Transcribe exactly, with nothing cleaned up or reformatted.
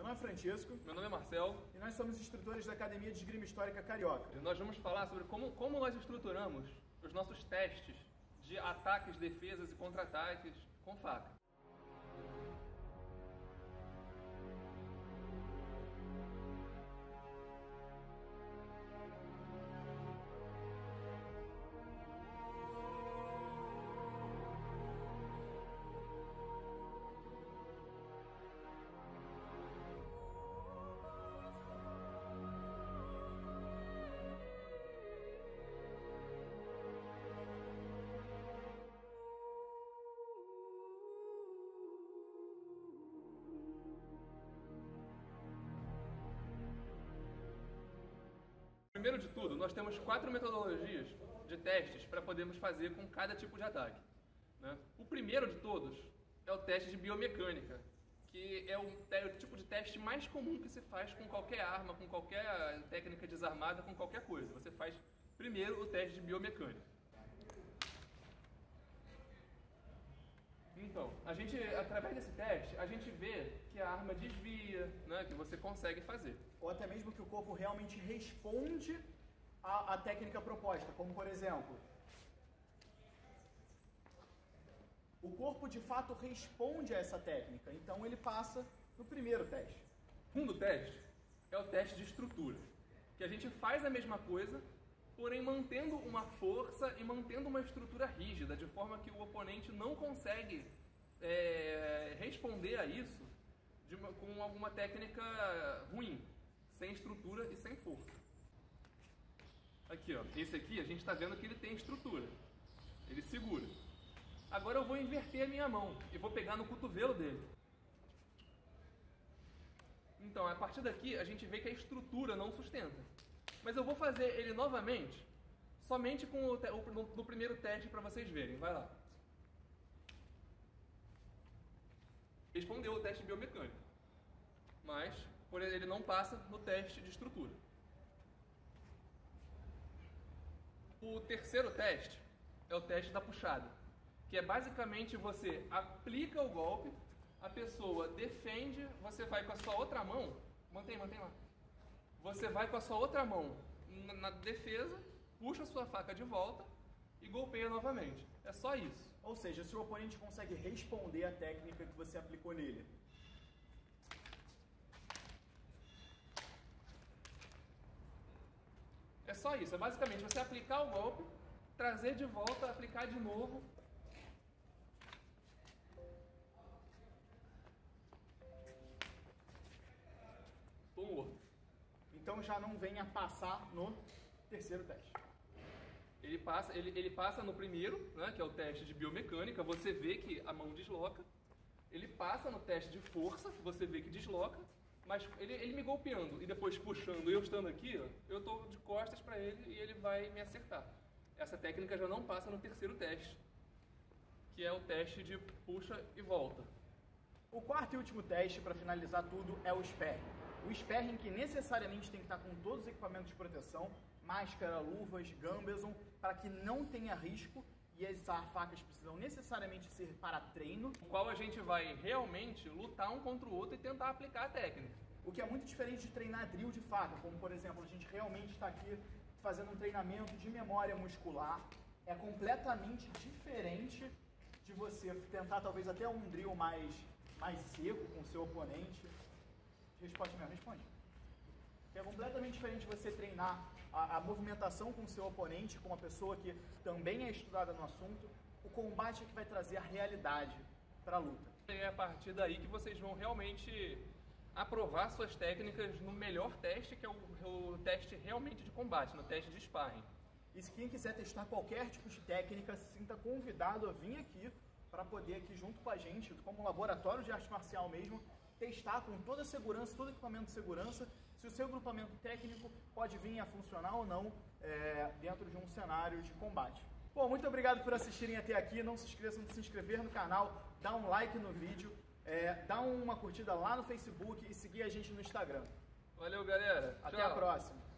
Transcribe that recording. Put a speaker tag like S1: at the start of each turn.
S1: nome é Francisco.
S2: Meu nome é Marcel.
S1: E nós somos instrutores da Academia de Esgrima Histórica Carioca.
S2: E nós vamos falar sobre como, como nós estruturamos os nossos testes de ataques, defesas e contra-ataques com faca. Primeiro de tudo, nós temos quatro metodologias de testes para podermos fazer com cada tipo de ataque, né? O primeiro de todos é o teste de biomecânica, que é o, é o tipo de teste mais comum que se faz com qualquer arma, com qualquer técnica desarmada, com qualquer coisa. Você faz primeiro o teste de biomecânica. Então, a gente, através desse teste, a gente vê que a arma desvia, né, que você consegue fazer.
S1: Ou até mesmo que o corpo realmente responde à, à técnica proposta, como por exemplo, o corpo de fato responde a essa técnica, então ele passa no primeiro teste.
S2: O segundo teste é o teste de estrutura, que a gente faz a mesma coisa, porém mantendo uma força e mantendo uma estrutura rígida, de forma que o oponente não consegue é, responder a isso de uma, com alguma técnica ruim, sem estrutura e sem força. Aqui, ó, esse aqui a gente está vendo que ele tem estrutura, ele segura. Agora eu vou inverter a minha mão e vou pegar no cotovelo dele. Então, a partir daqui a gente vê que a estrutura não sustenta. Mas eu vou fazer ele novamente, somente com o, o no, no primeiro teste para vocês verem. Vai lá. Respondeu o teste biomecânico, mas por ele não passa no teste de estrutura. O terceiro teste é o teste da puxada, que é basicamente você aplica o golpe, a pessoa defende, você vai com a sua outra mão, mantém, mantém lá. Você vai com a sua outra mão na defesa, puxa a sua faca de volta e golpeia novamente. É só isso.
S1: Ou seja, se o oponente consegue responder à técnica que você aplicou nele.
S2: É só isso. É basicamente você aplicar o golpe, trazer de volta, aplicar de novo. Tô morto.
S1: Então já não venha passar no terceiro teste.
S2: Ele passa, ele, ele passa no primeiro, né, que é o teste de biomecânica, você vê que a mão desloca. Ele passa no teste de força, que você vê que desloca, mas ele, ele me golpeando e depois puxando, eu estando aqui, ó, eu estou de costas para ele e ele vai me acertar. Essa técnica já não passa no terceiro teste, que é o teste de puxa e volta.
S1: O quarto e último teste, para finalizar tudo, é o sparring. O sparring que necessariamente tem que estar com todos os equipamentos de proteção, máscara, luvas, gambeson, para que não tenha risco, e as facas precisam necessariamente ser para treino.
S2: No qual a gente vai realmente lutar um contra o outro e tentar aplicar a técnica.
S1: O que é muito diferente de treinar drill de faca, como por exemplo, a gente realmente está aqui fazendo um treinamento de memória muscular. É completamente diferente de você tentar talvez até um drill mais, mais seco com o seu oponente. Responde mesmo, responde. É completamente diferente você treinar a, a movimentação com o seu oponente, com uma pessoa que também é estudada no assunto. O combate é que vai trazer a realidade para a luta.
S2: É a partir daí que vocês vão realmente aprovar suas técnicas no melhor teste, que é o, o teste realmente de combate, no teste de sparring.
S1: E se quem quiser testar qualquer tipo de técnica, se sinta convidado a vir aqui para poder aqui junto com a gente, como laboratório de arte marcial mesmo, testar com toda a segurança, todo equipamento de segurança, se o seu grupamento técnico pode vir a funcionar ou não é, dentro de um cenário de combate. Bom, muito obrigado por assistirem até aqui. Não se esqueçam de se inscrever no canal, dar um like no vídeo, é, dar uma curtida lá no Facebook e seguir a gente no Instagram.
S2: Valeu, galera.
S1: Até
S2: Tchau.
S1: a próxima.